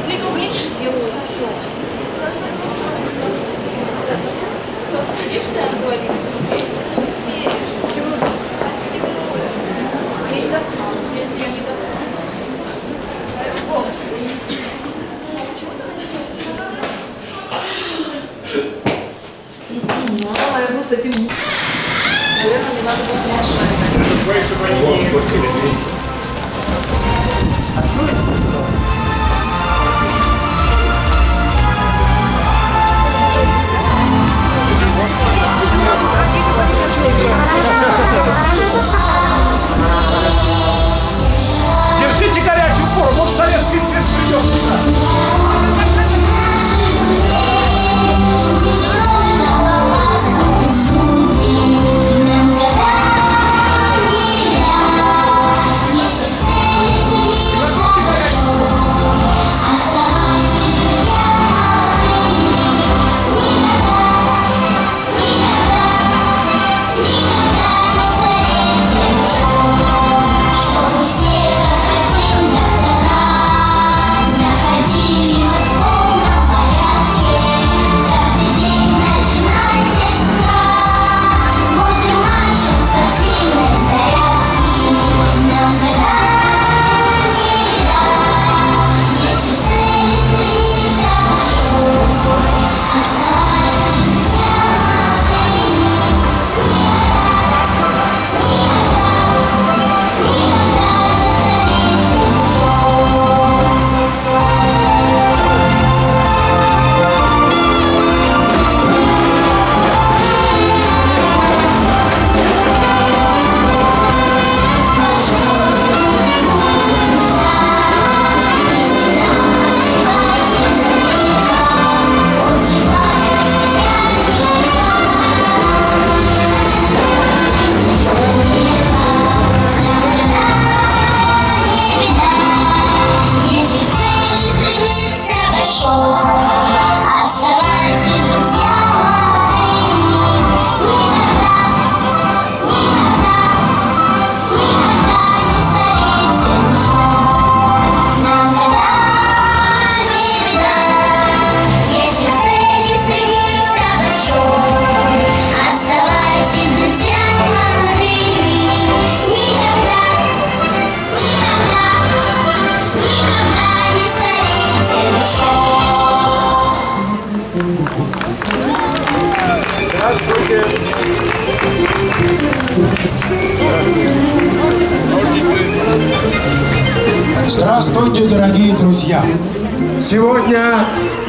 Плиту меньше делают, все. Иди сюда, половину. Я не достану. Я не достану. Наверное, с этим... Наверное, не надо будет мешать. Держите горячую пору, вот советский цвет придет сюда. Здравствуйте, дорогие друзья! Сегодня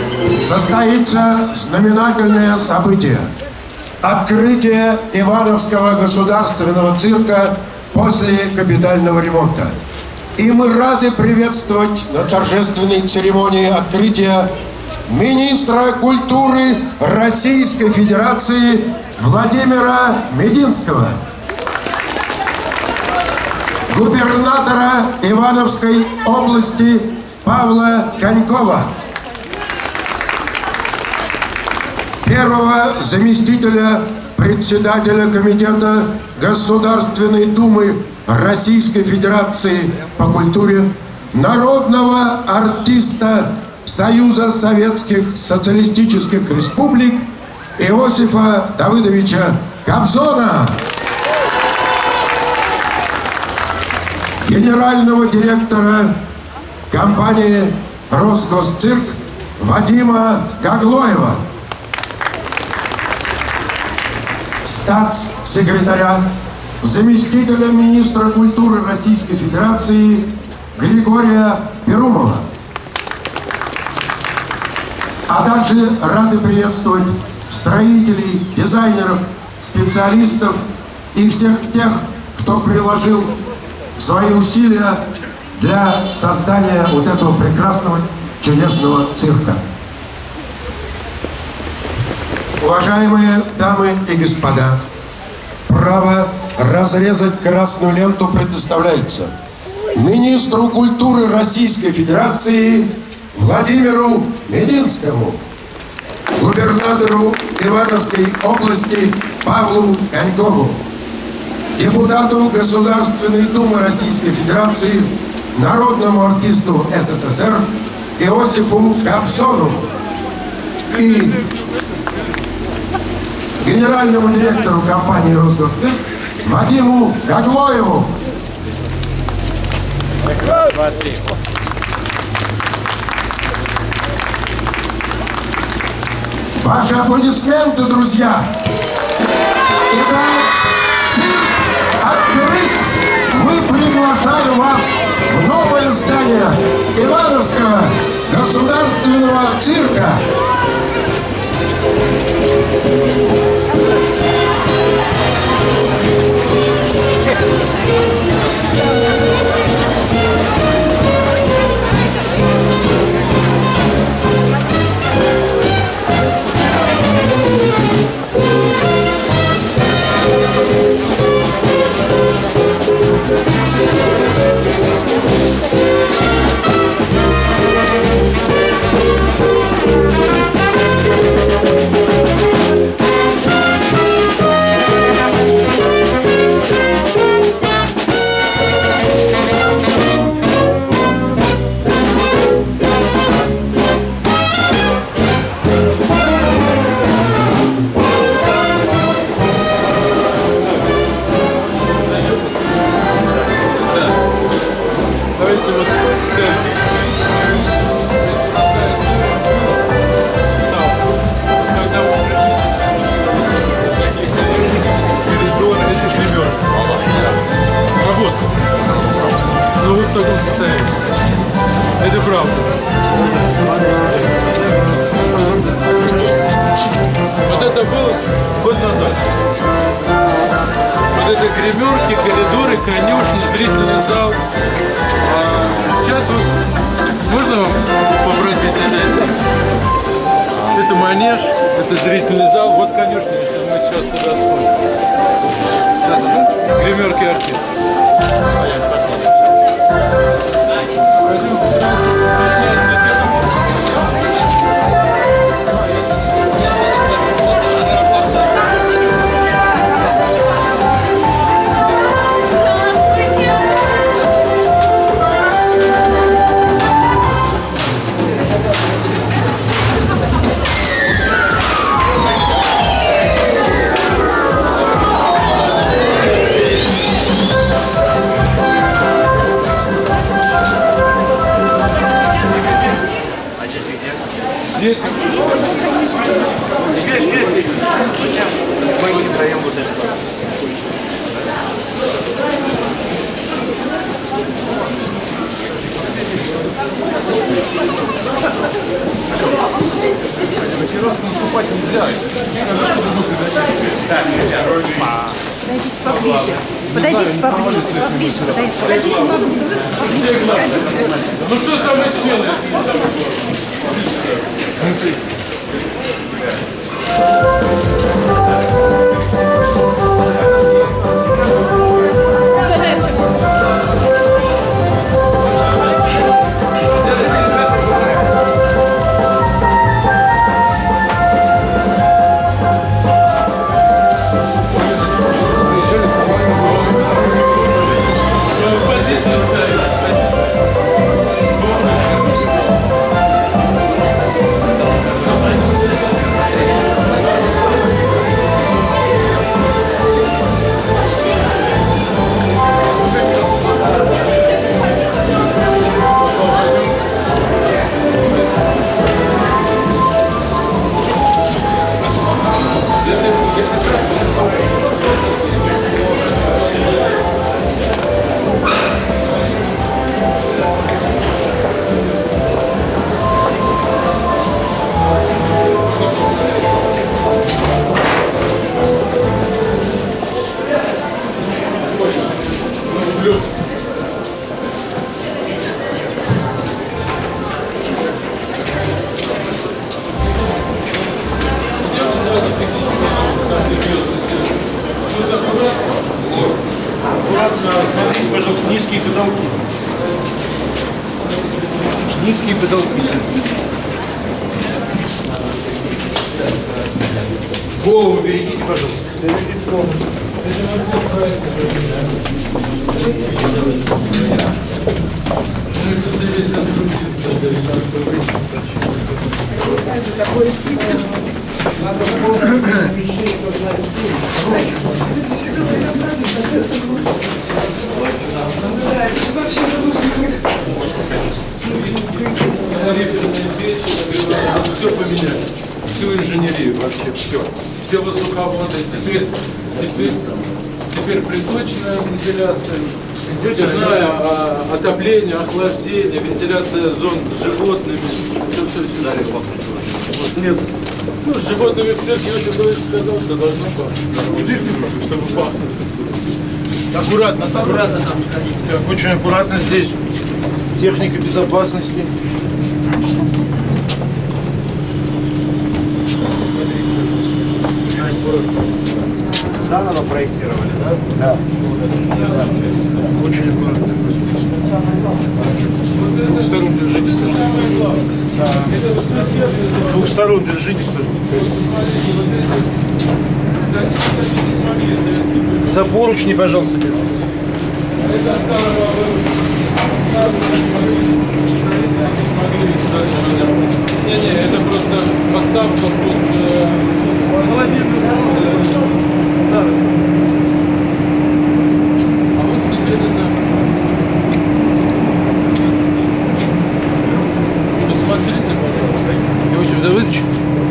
состоится знаменательное событие – открытие Ивановского государственного цирка после капитального ремонта. И мы рады приветствовать на торжественной церемонии открытия министра культуры Российской Федерации Владимира Мединского, губернатора Ивановской области Павла Конькова, первого заместителя председателя Комитета Государственной Думы Российской Федерации по культуре, народного артиста Союза Советских Социалистических Республик Иосифа Давыдовича Кобзона, генерального директора компании «Росгосцирк» Вадима Гаглоева, статс-секретаря, заместителя министра культуры Российской Федерации Григория Перумова. А также рады приветствовать строителей, дизайнеров, специалистов и всех тех, кто приложил свои усилия для создания вот этого прекрасного, чудесного цирка. Уважаемые дамы и господа, право разрезать красную ленту предоставляется министру культуры Российской Федерации Владимиру Мединскому, губернатору Ивановской области Павлу Конькову, депутату Государственной Думы Российской Федерации, народному артисту СССР Иосифу Гобсону и генеральному директору компании «Росгосцирк» Вадиму Гаглоеву. Ваши аплодисменты, друзья! Итак, цирк открыт! Мы приглашаем вас в новое здание Ивановского государственного цирка. Это правда. Вот это было год назад. Вот это гримерки, коридоры, конюшни, зрительный зал. Сейчас вот можно вам попросить это? Это манеж, это зрительный зал, вот конюшня. Мы сейчас туда сходим. Гримерки артисты. Мы не даем вот это. Наступать нельзя. Подойдите поближе. Подойдите поближе. Поближе. Подойдите поближе. Ну кто самый смелый, если не самый гордый? В смысле? Смотрите, пожалуйста, низкие потолки. Низкие потолки. Голову берегите, пожалуйста. Это Все поменять, всю инженерию вообще, все. Все воздуховоды, теперь приточная вентиляция, вытяжная, отопление, охлаждение, вентиляция зон с животными. Все. Нет. Ну, с животными в цирке Иосиф Давыдович сказал, что должно пахнуть. Чтобы пахнуть. Аккуратно, аккуратно там не ходите. Очень аккуратно здесь. Техника безопасности. Заново проектировали, да? Да. Очень аккуратно. С двух сторон держитесь. С двух сторон держитесь. За поручни, пожалуйста. Не, это просто подставка под... Молодец. А вот теперь это... Посмотрите, пожалуйста. Иосиф Давыдович.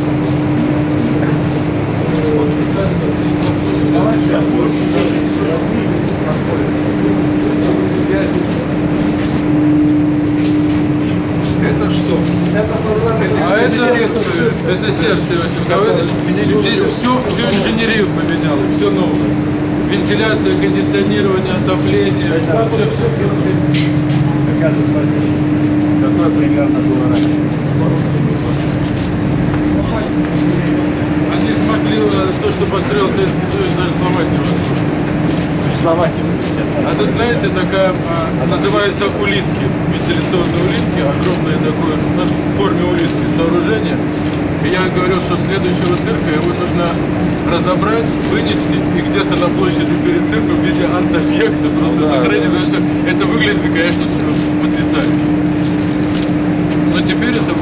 Это что? А это сердце Иосиф Давыдович. Здесь всю инженерию поменяли, все новое. Вентиляция, кондиционирование, отопление, все. Какое примерно было раньше? Они смогли то, что построил Советский Союз, даже сломать невозможно. Словакия, естественно. А тут, знаете, такая, называются улитки, вентиляционные улитки, огромное такое, в форме улитки сооружение. И я говорил, что следующего цирка его нужно разобрать, вынести и где-то на площади перед цирком в виде арт-объекта просто сохранить, потому что это выглядит, конечно, все потрясающе. Но теперь это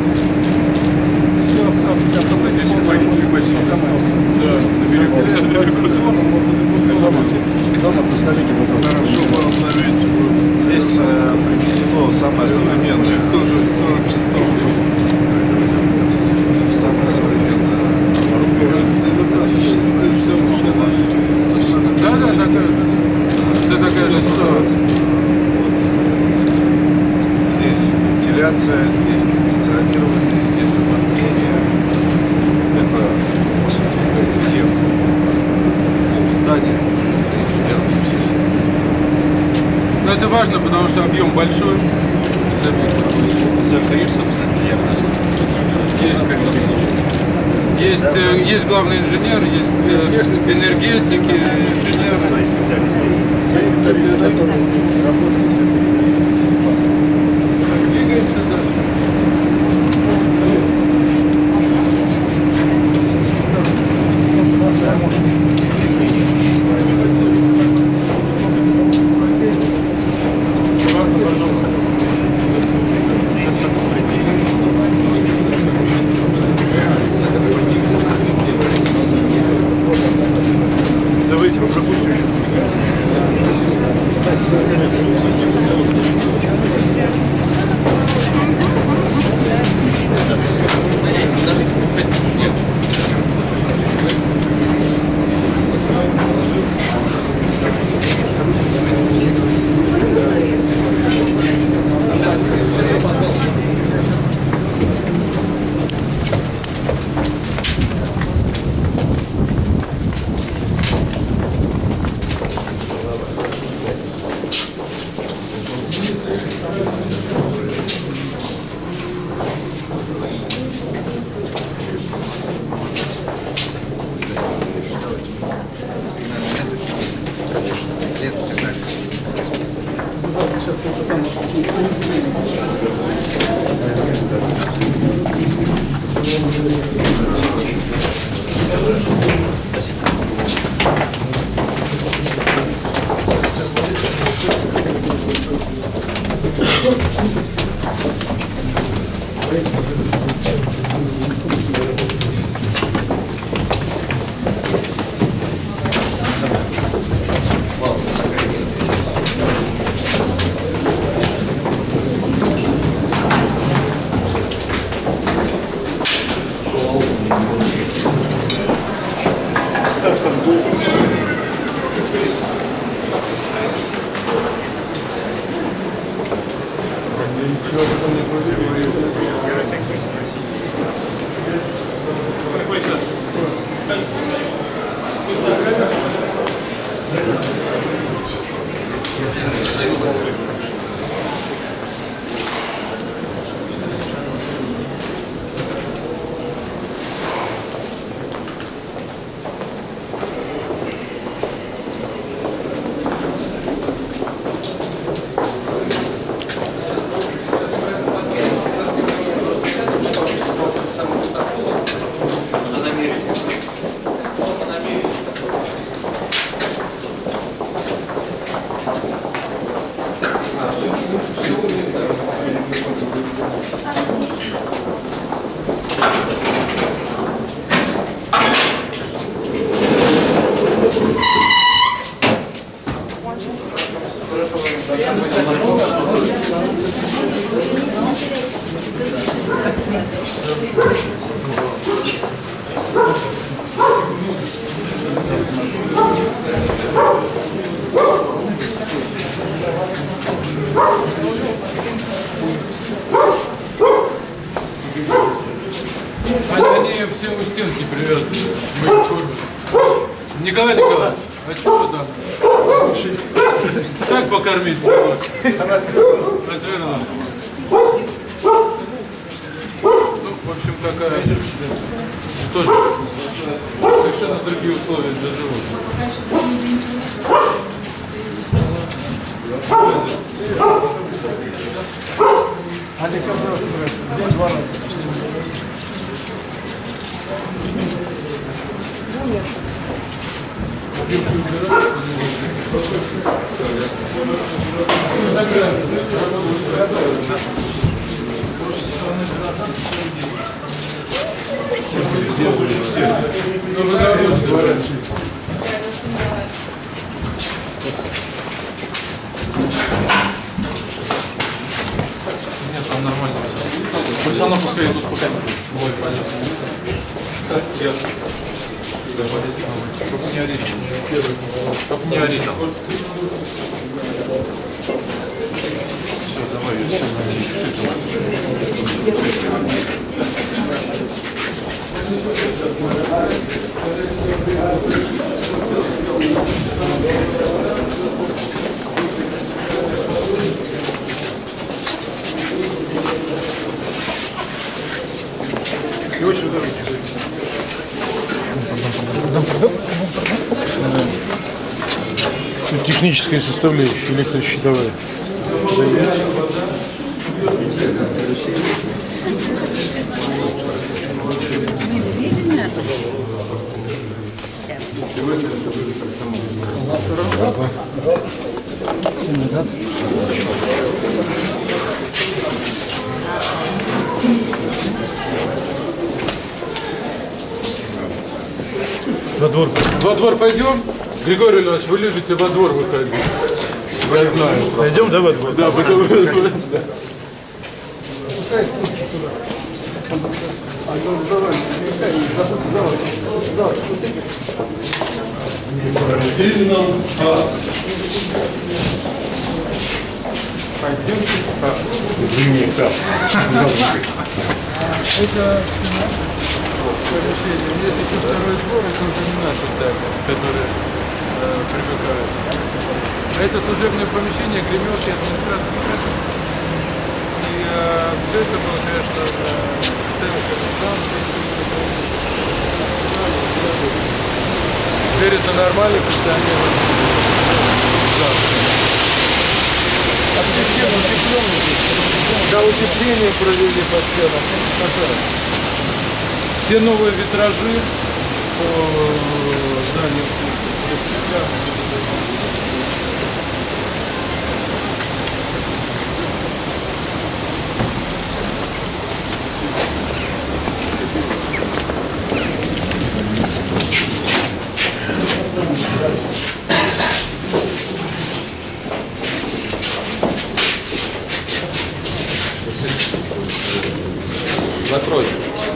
Скажите, хорошо было установить. Здесь применено самое современное. Тоже 46-го. Самое современное. Да, это такая же ситуация. Здесь вентиляция, здесь кондиционирование, здесь отопление. Это, по сути, является сердцем здания. Инженерные все сердца. Но это важно, потому что объем большой. Есть главный инженер, есть энергетики, инженеры. Двигаемся дальше. Давайте попропустим еще. Ставь там долго. Они все у стенки привязаны. Николай Николаевич, а что вы там? Как покормить? Отвернули. Ну, в общем, такая тоже совершенно другие условия для животных. Нет, там нормально все. Пусть оно пускай идут пока. Ой, понятно. Только не ори. Только не ори там. Все, давай, я сейчас пишите вас. И очень удобно. Тут техническая составляющая, электрощитовая. Во двор. Во двор пойдем? Григорий Ильич, вы любите во двор выходить. Я знаю. Пойдем, да, во двор? Да, пойдем во двор. Пойдемте в сад. Зимний сад. Это помещение. Есть еще второй двор, это уже не наши здания, которые привыкают. А это служебное помещение гремёшь и администрации покажет. И все это было, конечно, теперь это нормально, функционирует. Да, утепление провели по стенам. Все новые витражи по зданию. Закройте.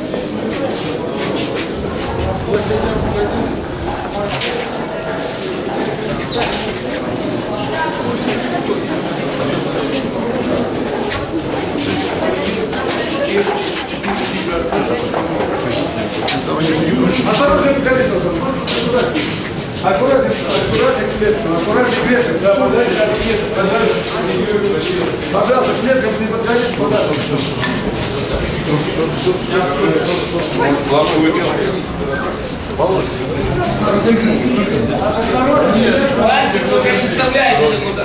Осторожно, скорее. Аккуратно, клеткам, аккуратно клеткам. Да, подальше от клеток, подальше. Пожалуйста, клеткам не подходите, подальше. Главное выпишите. Нет, Пальцы только не вставляйте никуда.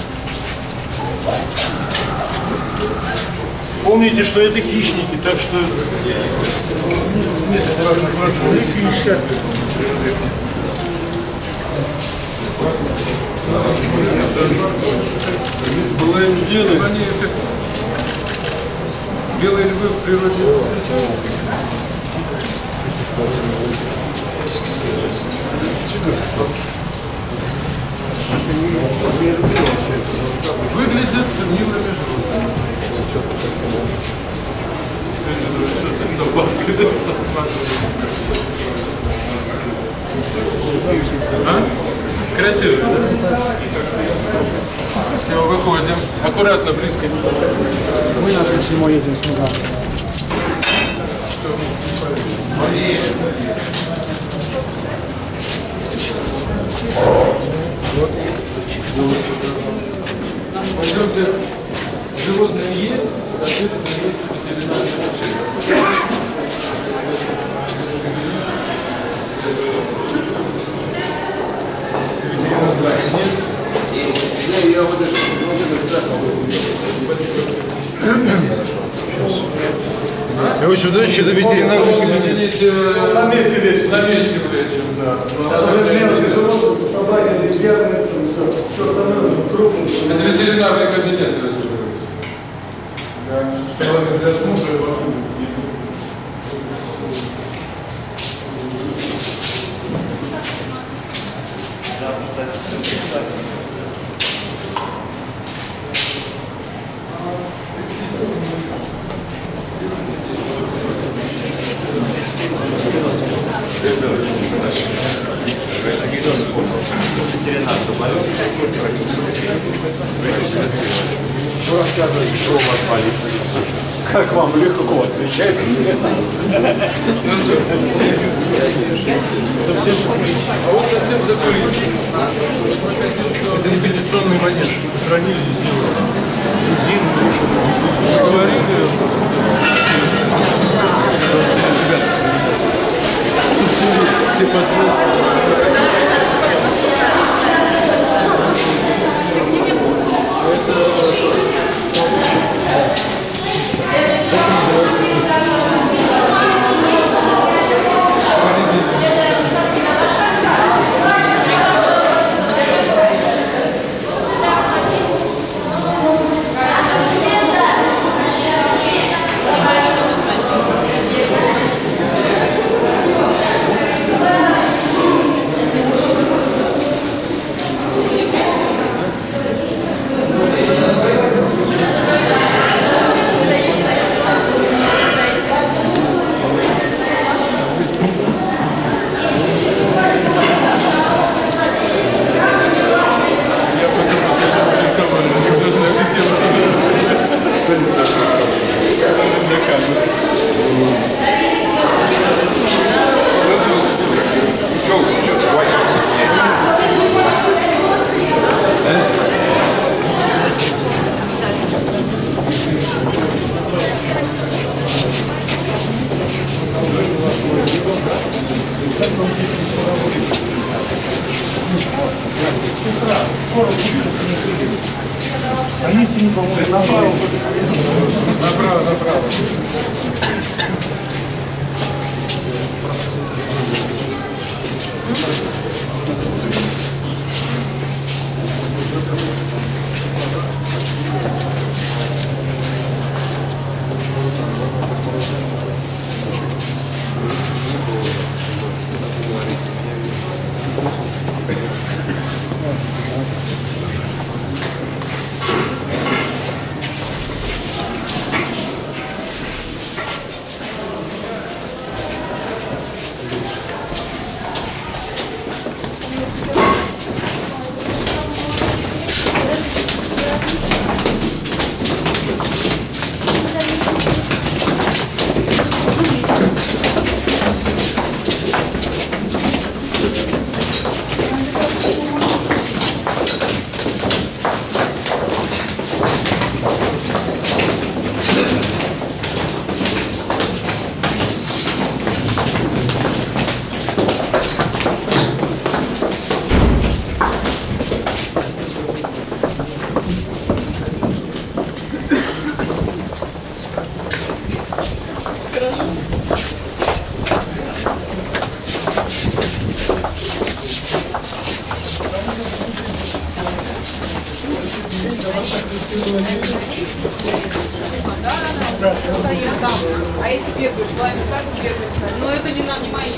Помните, что это хищники, так что... Было им дело. Они как белые львы в природе встречаются. Выглядят милыми животными. С опаской красиво, да? Все, выходим. Аккуратно, близко. мы на 37 едем с Муганом. Пойдемте. Животные есть, соответственно, есть ветеринарное лечение. Короче, удачи до ветеринарного кабинета. На месте лечим. На месте лечим, да. Мелкие животные, собаки, лечебные, все остальное крупное. Это ветеринарный кабинет, если вы говорите. Для осмотра и вокруг. Что рассказываете, что у вас болит? Как вам легко отвечать? А вот совсем закрылись. Это репетиционный манеж. Сохранили и сделали. Говорили. Ребята, типа А если не поможет, направо. направо, направо. А эти бегают, пламя так бегают. Но это не мои.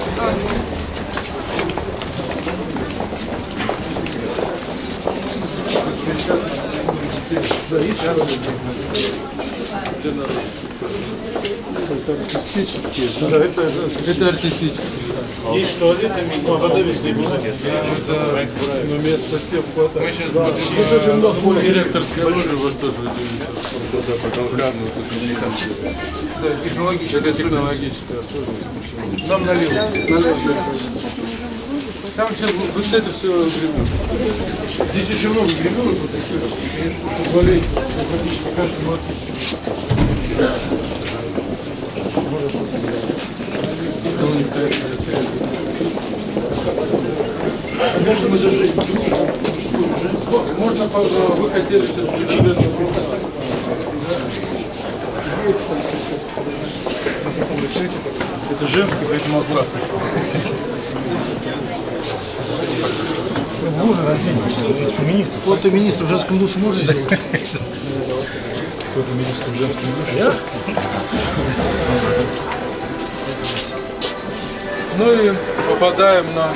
Это артистические. Есть туалетами, но вода везде музыки. Но мест совсем хватает. Мы сейчас Здесь очень много более. Директорское оружие у вас тоже сюда по Колхану. Да, технологическое. Это технологическое особенность. Нам налил. Там все, вот это все гребенка. Здесь очень много гребенок, вот таких, конечно, позволяет практически каждому артисту. Конечно, мы даже можно, вы хотели включить. это женский, поэтому аккуратно. Министр. Фото министра в женском душе можно сделать? Какой-то министр в женском душе. Я? Ну и попадаем на...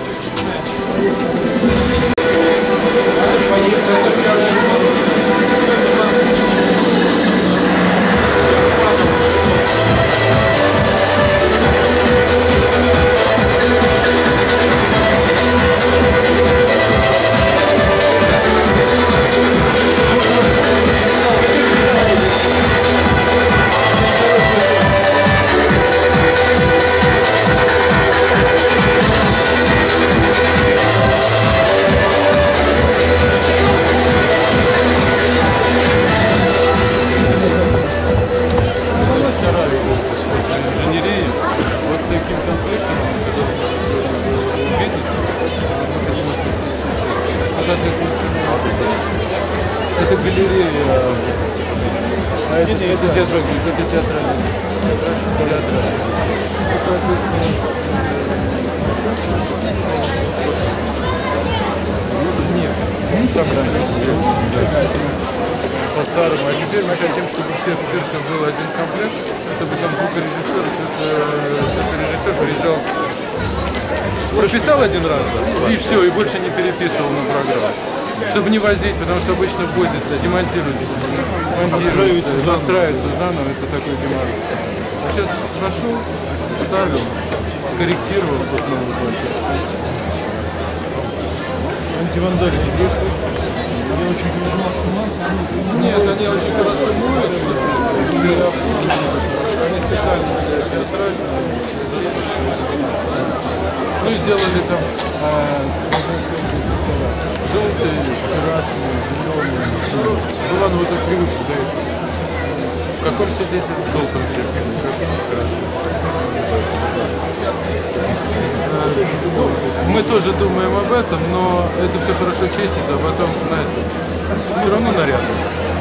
Это галерея, а это театральный. Нет, ну там раньше по-старому, а теперь мы хотим, чтобы все цирка был один комплект, чтобы там звукорежиссер, светорежиссер приезжал, прописал один раз и все, и больше не переписывал на программу. Чтобы не возить, потому что обычно возится, демонтируется, монтируется, настраивается заново, это такой геморрой. А сейчас прошел, ставил, скорректировал под новую площадку. Антивандальные действия. Я очень переживал, что Нет, они очень хорошо моются, они специально для театрального. Ну и сделали там желтый, красный, зеленый. Ну ладно, вот так привык до этого. В каком свидетеле? В желтом цвете, в каком красном. Мы тоже думаем об этом, но это все хорошо чистится, а потом, знаете, все равно нарядно.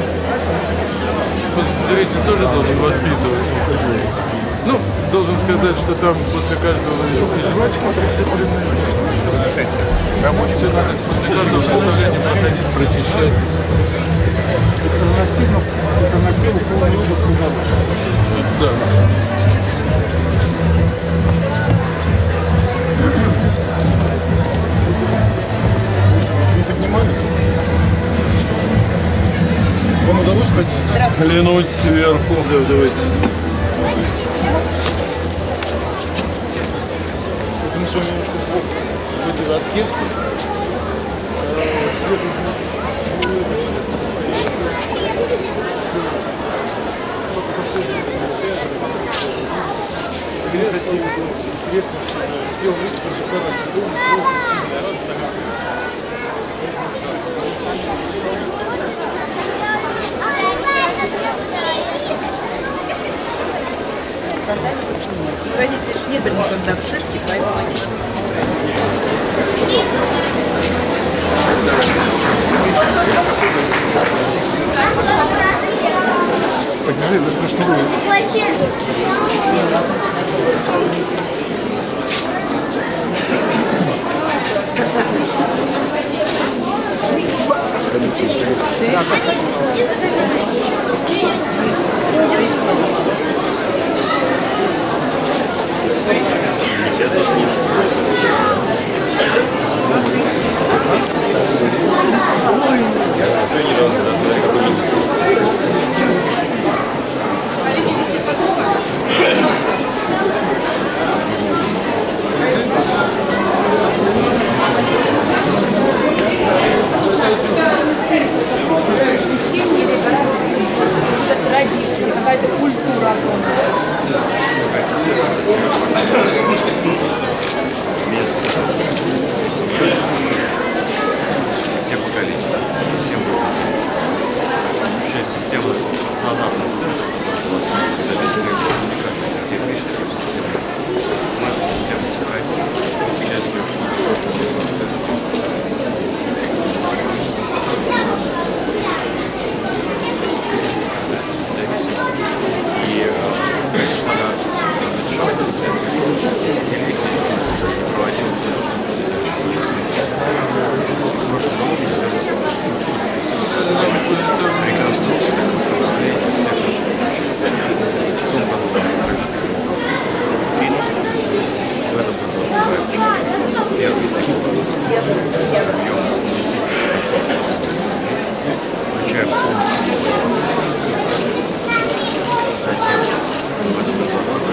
Зритель тоже должен воспитываться. Ну, должен сказать, что там после каждого и жвачки прикреплены. Все надо после каждого представления проходить, прочищать. Альтернативу полной области надо. Да. не поднимались. Вам удалось подняться? Клянуть сверху. Да, давайте. Это мы с вами немножко в оркестре. Родители же не были никогда в цирке, поэтому они... Подержи, зашнуруй. Какая-то культура. Все поколения, всем включая систему стационарных центров, социалистская коммуникация, где высшая система, наша система сохранения, часть и, конечно, начало десятилетий проводилось для того, чтобы прекрасно восстановление всех наших общих. В том году в этом году первый объем инвестиций, включая полностью затем в этом году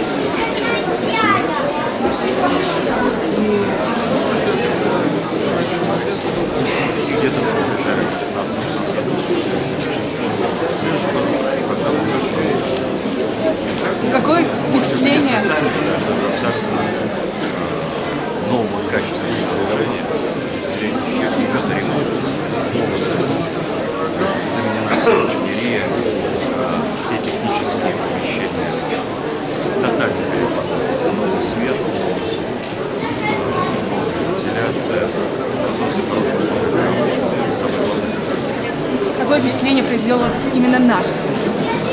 и где-то приближаем 15-16 Какое впечатление? Абсолютно нового качества сооружения, идет ремонт, заменена вся инженерия, все технические помещения, тотальный переход, новый свет, новый звук, вентиляция, хорошие условия. Какое впечатление произвел именно наш цирк?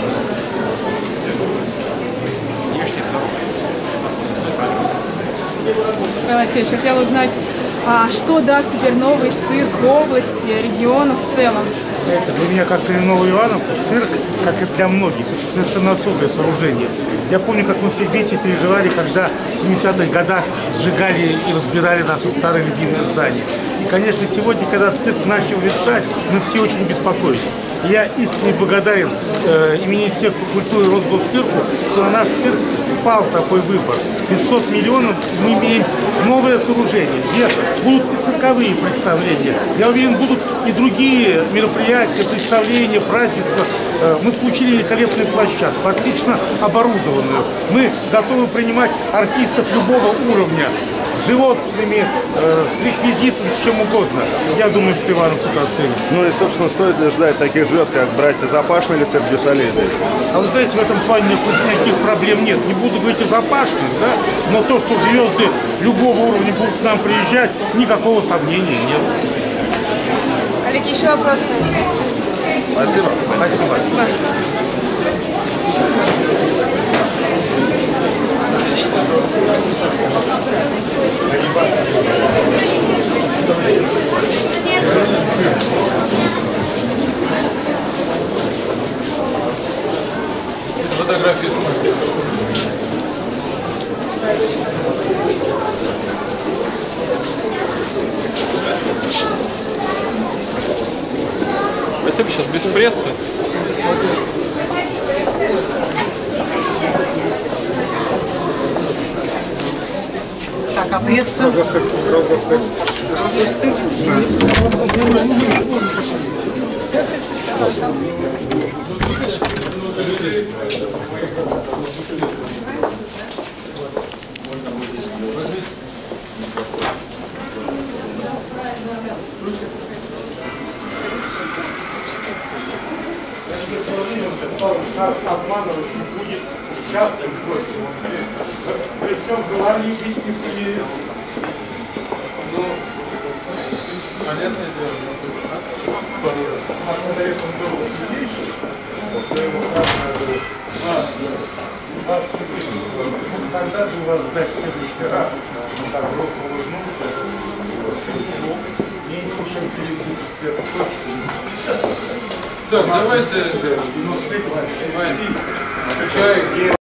Михаил Алексеевич, я хотела узнать, что даст теперь новый цирк области, региона в целом? Для меня, как коренного ивановца, цирк, как и для многих, это совершенно особое сооружение. Я помню, как мы все вместе переживали, когда в 70-х годах сжигали и разбирали наши старые любимые здания. И, конечно, сегодня, когда цирк начал ветшать, мы все очень беспокоились. И я искренне благодарен и Министерству культуры и Росгосцирку, что на наш цирк впал такой выбор. 500 миллионов мы имеем новое сооружение, где будут и цирковые представления. Я уверен, будут и другие мероприятия, представления, празднества. Мы получили великолепную площадку, отлично оборудованную. Мы готовы принимать артистов любого уровня, с животными, с реквизитом, с чем угодно. Я думаю, что Иванов это оценит. Ну и, собственно, стоит ли ждать таких звезд, как братья Запашные или цирк Дюсалей? А вы знаете, в этом плане никаких проблем нет. Не буду говорить о Запашных, да, но то, что звезды любого уровня будут к нам приезжать, никакого сомнения нет. Олег, еще вопросы? Спасибо. Спасибо. Фотографии смотрят. Спасибо, сейчас без прессы. Так, а пресса? Нас обманывать не будет частным гостем. При всем желании быть несовершенным. Ну, понятное дело, у нас на этом было сильнейшее. Я ему спрашиваю, я говорю, когда бы вас ждать в следующий раз? Он так просто улыбнулся. Меньше, чем через 10 лет. Так, давайте. Чай.